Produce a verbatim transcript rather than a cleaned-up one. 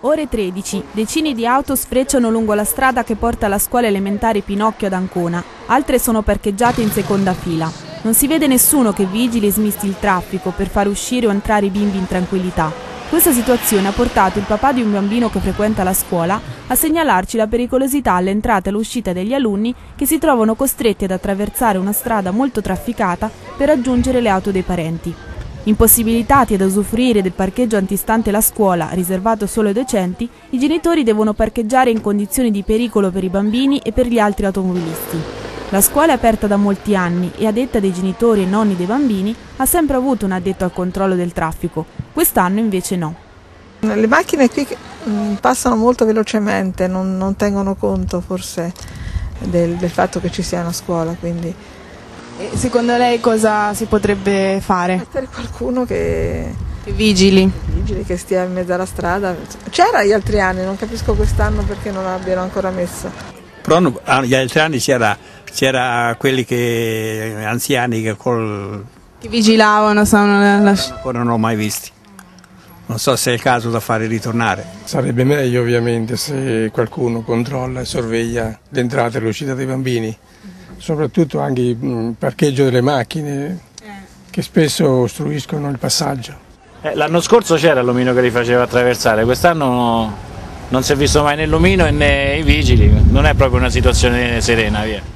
Ore tredici. Decine di auto sfrecciano lungo la strada che porta alla scuola elementare Pinocchio ad Ancona. Altre sono parcheggiate in seconda fila. Non si vede nessuno che vigili e smisti il traffico per far uscire o entrare i bimbi in tranquillità. Questa situazione ha portato il papà di un bambino che frequenta la scuola a segnalarci la pericolosità all'entrata e all'uscita degli alunni che si trovano costretti ad attraversare una strada molto trafficata per raggiungere le auto dei parenti. Impossibilitati ad usufruire del parcheggio antistante la scuola, riservato solo ai docenti, i genitori devono parcheggiare in condizioni di pericolo per i bambini e per gli altri automobilisti. La scuola è aperta da molti anni e, a detta dei genitori e nonni dei bambini, ha sempre avuto un addetto al controllo del traffico. Quest'anno invece no. Le macchine qui passano molto velocemente, non, non tengono conto forse del, del fatto che ci sia una scuola, quindi... E secondo lei cosa si potrebbe fare? Mettere qualcuno che... Che vigili. vigili, che stia in mezzo alla strada. C'era gli altri anni, non capisco quest'anno perché non l'abbiano ancora messo. Però gli altri anni c'era, c'era quelli che, anziani che col... Che vigilavano, stavano... Ancora non l'ho mai visti. Non so se è il caso da fare ritornare. Sarebbe meglio ovviamente se qualcuno controlla e sorveglia l'entrata e l'uscita dei bambini. Soprattutto anche il parcheggio delle macchine che spesso ostruiscono il passaggio. Eh, l'anno scorso c'era l'omino che li faceva attraversare, quest'anno no, non si è visto mai né l'omino né i vigili, non è proprio una situazione serena, via.